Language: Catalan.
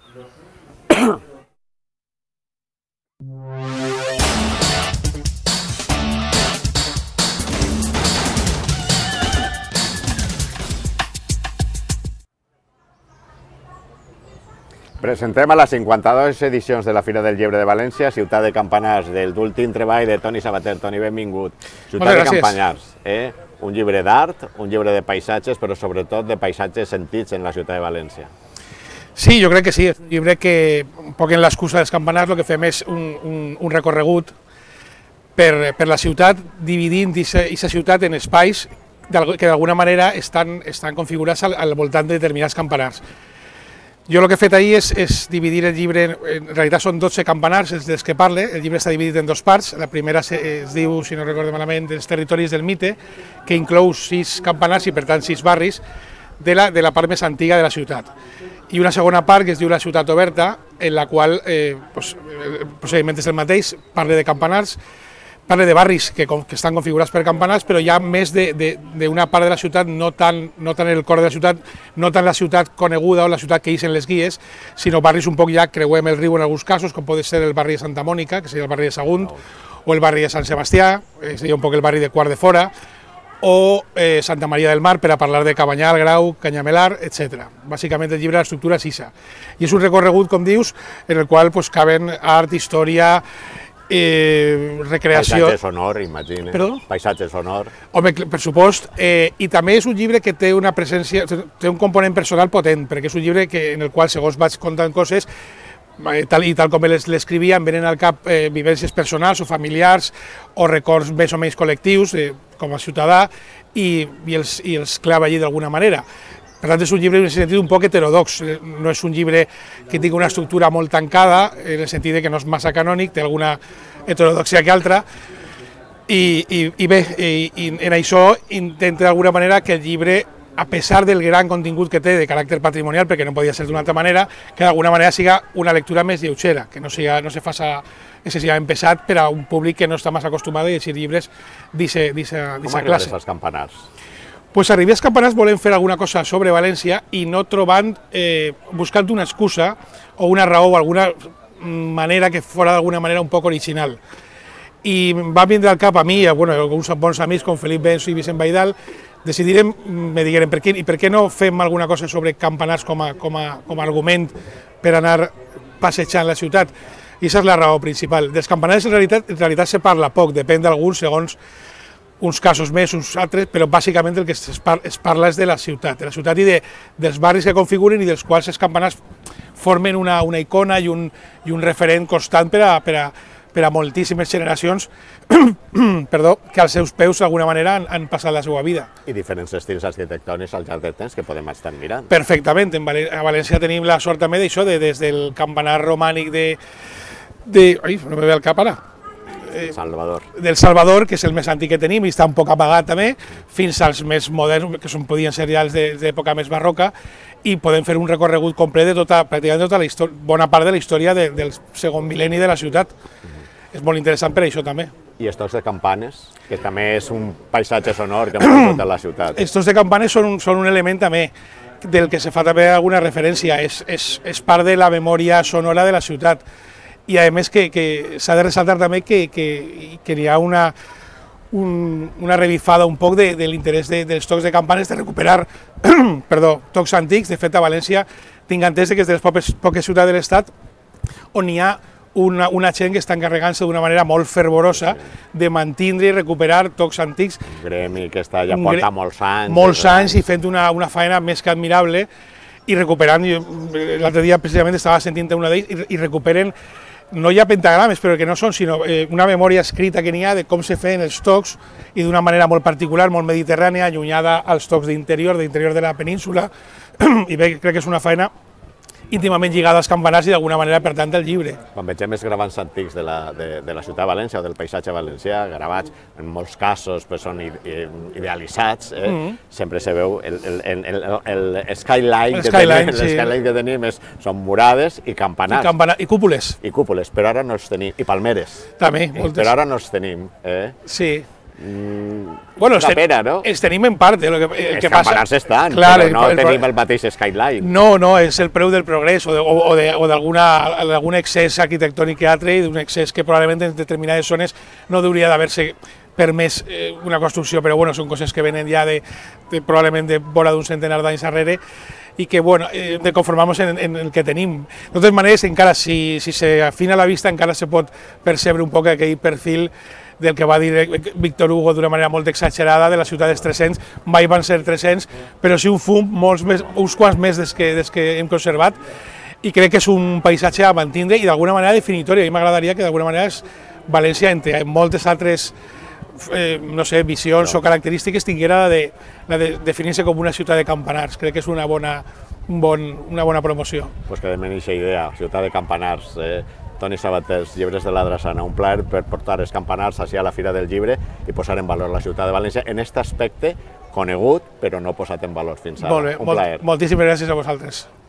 Presentem a les 52 edicions de la Fira del Llibre de València, ciutat de Campanars, del últim treball de Toni Sabater. Toni, benvingut. Ciutat de Campanars, un llibre d'art, un llibre de paisatges, però sobretot de paisatges sentits en la ciutat de València. Sí, jo crec que sí, és un llibre que, un poc en l'excusa dels Campanars, el que fem és un recorregut per la ciutat, dividint aquesta ciutat en espais que d'alguna manera estan configurats al voltant de determinats campanars. Jo el que he fet ahir és dividir el llibre, en realitat són 12 campanars els dels que parle, el llibre està dividit en dos parts, la primera es diu, si no recordo malament, dels territoris del mite, que inclou 6 campanars i per tant 6 barris de la part més antiga de la ciutat. I una segona part que es diu la ciutat oberta, en la qual el procediment és el mateix, parla de campanars, parla de barris que estan configurats per campanars, però hi ha més d'una part de la ciutat, no tant el cor de la ciutat, no tant la ciutat coneguda o la ciutat que ixen les guies, sinó barris un poc ja creuem el riu en alguns casos, com pot ser el barri de Santa Mònica, que seria el barri de Sagunt, o el barri de Sant Sebastià, seria un poc el barri de Quart de Fora, o Santa Maria del Mar, per a parlar de Cabanyal, Grau, Canyamelar, etc. Bàsicament el llibre l'estructura és isa. I és un recorregut, com dius, en el qual caben art, història, recreació... Paisatge sonor, imagina. Perdó? Paisatge sonor. Home, per supost, i també és un llibre que té una presència, té un component personal potent, perquè és un llibre en el qual, segons vaig contant coses, tal com l'escrivia, em venen al cap vivències personals o familiars o records més o menys col·lectius com a ciutadà i els clava allí d'alguna manera. Per tant, és un llibre en el sentit un poc heterodox, no és un llibre que tingui una estructura molt tancada, en el sentit que no és massa canònic, té alguna heterodoxia que altra, i bé, en això intenta d'alguna manera que el llibre, a pesar del gran contingut que té de caràcter patrimonial, perquè no podia ser d'una altra manera, que d'alguna manera siga una lectura més lleugera, que no se faça excessivament pesat per a un públic que no està massa acostumat a llegir llibres d'aquesta classe. Com arribes als campanars? Pues arribar als campanars volem fer alguna cosa sobre València i no trobant, buscant una excusa o una raó o alguna manera que fora d'alguna manera un poc original. I va vindre al cap a mi, alguns bons amics com Felip Benso i Vicent Baidal, decidirem, me digueren, per què no fem alguna cosa sobre campanars com a argument per anar passejant la ciutat? I aquesta és la raó principal. Dels campanars en realitat se parla poc, depèn d'alguns, segons uns casos més, uns altres, però bàsicament el que es parla és de la ciutat i dels barris que configuren i dels quals els campanars formen una icona i un referent constant per a moltíssimes generacions que als seus peus d'alguna manera han passat la seva vida. I diferents estils arquitectònics al llarg del temps que podem estar mirant. Perfectament, a València tenim la sort també d'això, des del campanar romànic no me ve al cap ara, del Salvador, que és el més antic que tenim i està un poc apagat també, fins als més moderns, que podien ser ja els d'època més barroca, i podem fer un recorregut complet de pràcticament tota la història, bona part de la història del segon mil·lenni de la ciutat. És molt interessant per això també. I els tocs de campanes, que també és un paisatge sonor que hem tingut a la ciutat. Els tocs de campanes són un element també del que se fa també alguna referència, és part de la memòria sonora de la ciutat. I a més que s'ha de ressaltar també que hi ha una revifada un poc de l'interès dels tocs de campanes, de recuperar tocs antics. De fet, a València tinc entès que és de les poques ciutats de l'Estat on hi ha una gent que està encarregant-se d'una manera molt fervorosa de mantindre i recuperar tocs antics. Un gremi que està ja porta molts anys. Molts anys i fent una faena més que admirable i recuperant, l'altre dia precisament estava sentint una d'ells, i recuperen, no hi ha pentagrames, però que no són, sinó una memòria escrita que n'hi ha de com se feien els tocs i d'una manera molt particular, molt mediterrània, allunyada als tocs d'interior de la península, i bé, crec que és una feina íntimament lligada als campanars i d'alguna manera, per tant, del llibre. Quan vegem els gravats antics de la ciutat de València o del paisatge valencià, gravats, en molts casos són idealitzats, sempre se veu el skyline que tenim són murades i campanars. I cúpules. I cúpules, però ara no els tenim, i palmeres. També, moltes. Però ara no els tenim. Sí. Bueno, la pena, no? Els tenim en part, el que passa... Els campanars estan, clar, però no tenim el mateix skyline. No, és el preu del progrés o d'algun excés arquitectònic que altre i d'un excés que probablement en determinades zones no hauria d'haver-se permès una construcció, però bueno, són coses que venen ja probablement de vora d'un centenar d'anys darrere i que bueno, hem de conformar-nos en el que tenim. De totes maneres, encara si s'afina la vista, encara se pot percebre un poc aquell perfil del que va dir Víctor Hugo d'una manera molt exagerada de la ciutat dels 300, mai van ser 300, però sí un fum, uns quants més des que hem conservat, i crec que és un paisatge a mantindre i d'alguna manera definitori. A mi m'agradaria que d'alguna manera València, entre moltes altres no sé, visions o característiques, tinguera la de definir-se com una ciutat de campanars. Crec que és una bona promoció. Pues que demeni aquesta idea, ciutat de campanars. Toni Sabaters, Llibres de la Drassana, un plaer per portar els campanars hacia la Fira del Llibre i posar en valor la ciutat de València en aquest aspecte conegut, però no posat en valor fins ara. Molt bé, moltíssimes gràcies a vosaltres.